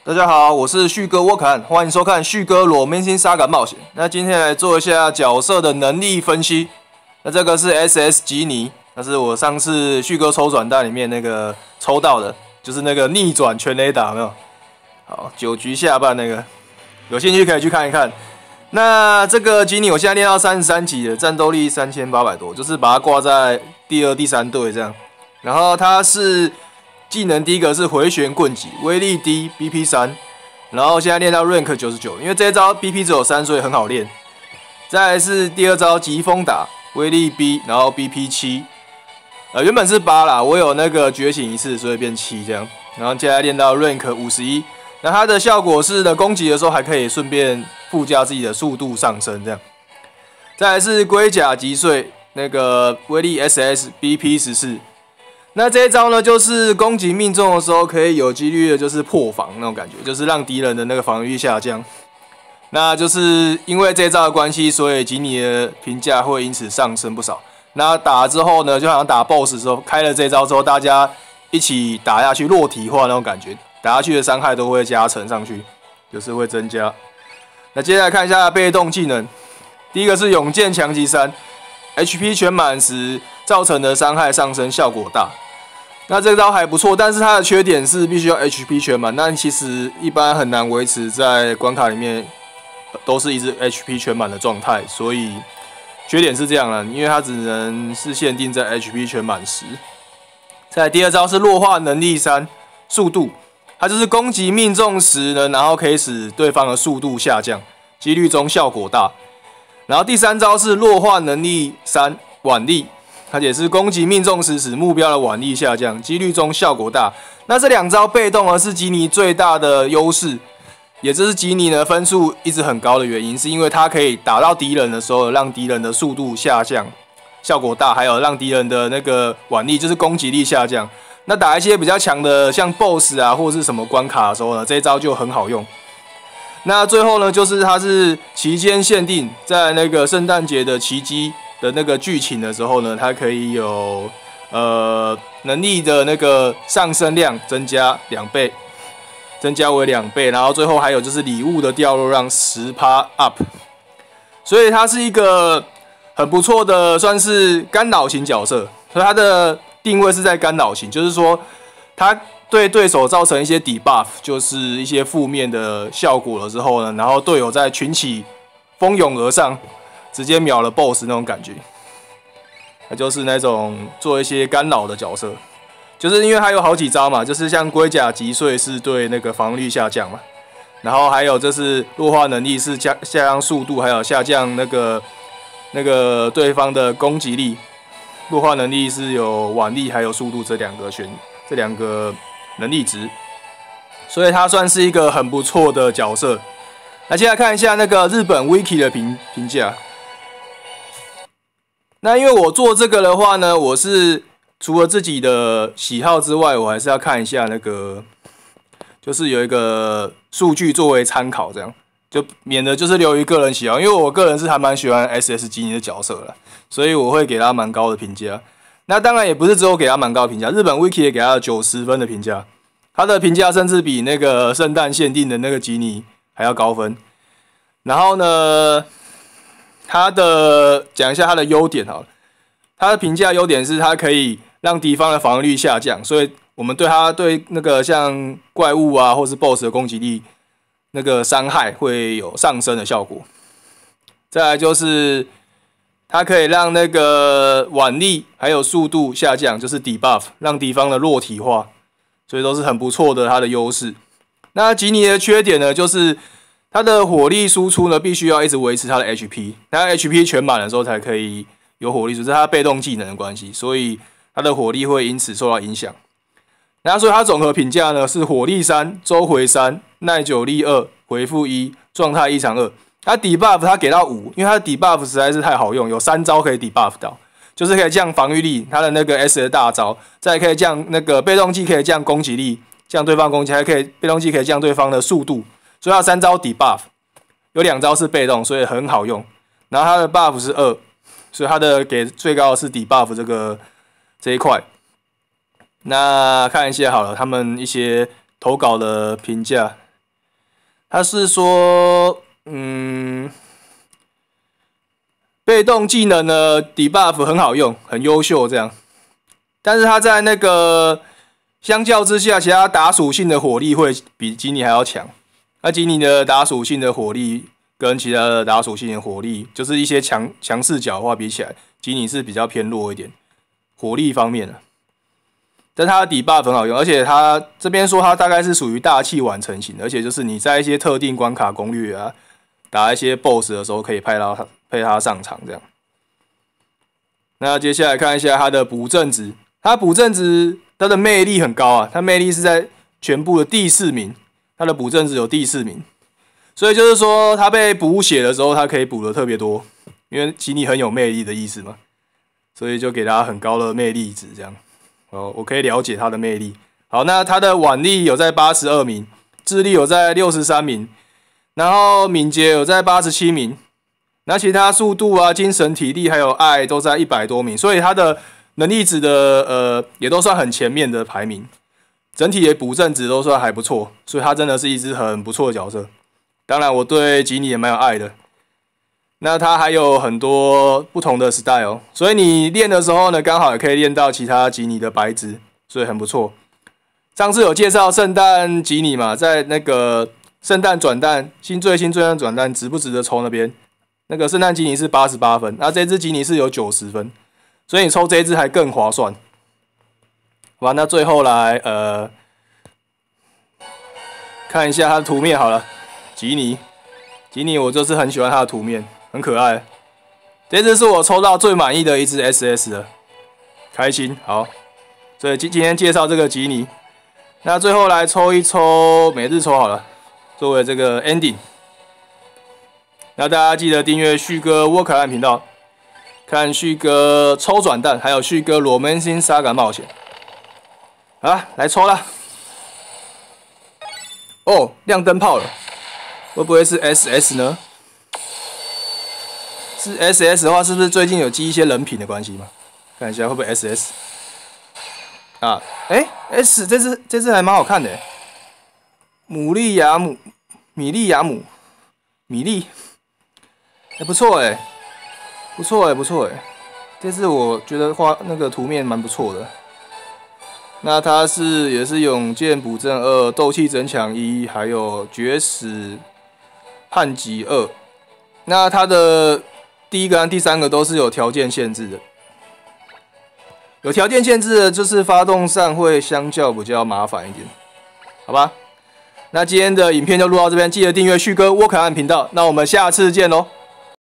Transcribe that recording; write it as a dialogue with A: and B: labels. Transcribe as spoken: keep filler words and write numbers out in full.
A: 大家好，我是旭哥沃坎，欢迎收看旭哥裸明星沙感冒险。那今天来做一下角色的能力分析。那这个是 S S 吉尼，那是我上次旭哥抽转蛋里面那个抽到的，就是那个逆转全雷打，有没有？好，九局下半那个，有兴趣可以去看一看。那这个吉尼我现在练到三十三级了，战斗力三千八百多，就是把它挂在第二、第三队这样。然后它是技能第一个是回旋棍击，威力低 ，B P 三，然后现在练到 rank 九十九，因为这一招 B P 只有三，所以很好练。再来是第二招疾风打，威力 B， 然后 B P 七，呃原本是八啦，我有那个觉醒一次，所以变七这样。然后接下来练到 rank 五十一，那它的效果是的攻击的时候还可以顺便附加自己的速度上升这样。再来是龟甲击碎，那个威力 S S B P 十四。那这一招呢，就是攻击命中的时候，可以有几率的，就是破防那种感觉，就是让敌人的那个防御力下降。那就是因为这一招的关系，所以吉尼的评价会因此上升不少。那打了之后呢，就好像打 B O S S 的时候，开了这一招之后，大家一起打下去，落体化那种感觉，打下去的伤害都会加成上去，就是会增加。那接下来看一下被动技能，第一个是勇健强击三 ，H P 全满时造成的伤害上升效果大。那这招还不错，但是它的缺点是必须要 H P 全满，但其实一般很难维持在关卡里面都是一直 H P 全满的状态，所以缺点是这样了，因为它只能是限定在 H P 全满时。再来第二招是弱化能力三，速度，它就是攻击命中时呢，然后可以使对方的速度下降，几率中效果大。然后第三招是弱化能力三，腕力。它也是攻击命中时使目标的腕力下降，几率中效果大。那这两招被动呢是吉尼最大的优势，也就是吉尼呢分数一直很高的原因，是因为它可以打到敌人的时候，让敌人的速度下降，效果大，还有让敌人的那个腕力就是攻击力下降。那打一些比较强的像 B O S S 啊或者是什么关卡的时候呢，这一招就很好用。那最后呢，就是它是期间限定，在那个圣诞节的奇迹的那个剧情的时候呢，它可以有呃能力的那个上升量增加两倍，增加为两倍，然后最后还有就是礼物的掉落让 百分之十 up， 所以它是一个很不错的算是干扰型角色，所以它的定位是在干扰型，就是说它对对手造成一些 debuff， 就是一些负面的效果了之后呢，然后队友在群起蜂拥而上，直接秒了 B O S S 那种感觉，那就是那种做一些干扰的角色，就是因为它有好几招嘛，就是像龟甲击碎是对那个防御力下降嘛，然后还有就是弱化能力是下下降速度，还有下降那个那个对方的攻击力，弱化能力是有腕力还有速度这两个选这两个能力值，所以它算是一个很不错的角色。那接下来看一下那个日本 Wiki 的评评价。那因为我做这个的话呢，我是除了自己的喜好之外，我还是要看一下那个，就是有一个数据作为参考，这样就免得就是流于个人喜好。因为我个人是还蛮喜欢 S S 吉尼的角色啦，所以我会给他蛮高的评价。那当然也不是只有给他蛮高的评价，日本 Wiki 也给他九十分的评价，他的评价甚至比那个圣诞限定的那个吉尼还要高分。然后呢，他的讲一下他的优点好了，他的评价优点是他可以让敌方的防御力下降，所以我们对他对那个像怪物啊或是 B O S S 的攻击力那个伤害会有上升的效果。再来就是它可以让那个腕力还有速度下降，就是 debuff， 让敌方的弱体化，所以都是很不错的它的优势。那吉尼的缺点呢，就是它的火力输出呢必须要一直维持它的 H P， 它 H P 全满的时候才可以有火力输出，这是它被动技能的关系，所以它的火力会因此受到影响。那所以它总和评价呢是火力三、周回三、耐久力二、回复一、状态异常二。它 debuff 它给到五，因为它的 debuff 实在是太好用，有三招可以 debuff 到，就是可以降防御力，它的那个 S 的大招，再可以降那个被动技，可以降攻击力，降对方攻击，还可以被动技可以降对方的速度，所以它三招 debuff， 有两招是被动，所以很好用。然后它的 buff 是二，所以它的给最高的是 debuff 这个这一块。那看一下好了，他们一些投稿的评价。 他是说，嗯，被动技能呢 debuff 很好用，很优秀这样。但是他在那个相较之下，其他打属性的火力会比吉尼还要强。那吉尼的打属性的火力跟其他的打属性的火力，就是一些强强势角的话比起来，吉尼是比较偏弱一点，火力方面的。但它的底 buff 很好用，而且它这边说它大概是属于大器晚成型的，而且就是你在一些特定关卡攻略啊，打一些 B O S S 的时候，可以派到它配它上场这样。那接下来看一下它的补正值，它补正值它的魅力很高啊，它魅力是在全部的第四名，它的补正值有第四名，所以就是说它被补血的时候，它可以补的特别多，因为吉尼很有魅力的意思嘛，所以就给它很高的魅力值这样。哦，我可以了解他的魅力。好，那他的腕力有在八十二名，智力有在六十三名，然后敏捷有在八十七名，那其他速度啊、精神、体力还有爱都在一百多名，所以他的能力值的呃也都算很前面的排名，整体的补正值都算还不错，所以他真的是一支很不错的角色。当然，我对吉尼也蛮有爱的。那它还有很多不同的 style， 所以你练的时候呢，刚好也可以练到其他吉尼的白值，所以很不错。上次有介绍圣诞吉尼嘛，在那个圣诞转蛋新最新最新转蛋值不值得抽那边，那个圣诞吉尼是八十八分，那这支吉尼是有九十分，所以你抽这一支还更划算。好吧，那最后来呃看一下它的图面好了，吉尼，吉尼我就是很喜欢它的图面。很可爱，这支是我抽到最满意的一支 S S 了，开心。好，所以今今天介绍这个吉尼，那最后来抽一抽每日抽好了，作为这个 ending。那大家记得订阅旭哥沃凯兰频道，看旭哥抽转蛋，还有旭哥罗门星沙感冒险。好啦，来抽啦！哦，亮灯泡了，会不会是 S S 呢？是 S S 的话，是不是最近有积一些人品的关系嘛？看一下会不会 S S 啊？哎、欸、，S 这只这只还蛮好看的，姆利亚姆、米利亚姆、米利，哎、欸，不错哎，不错哎，不错哎，这只我觉得画那个图面蛮不错的。那它是也是勇健补正二、斗气增强一，还有绝死叛极二。那它的第一个和第三个都是有条件限制的，有条件限制的就是发动上会相较比较麻烦一点，好吧？那今天的影片就录到这边，记得订阅旭哥沃凯安频道，那我们下次见喽。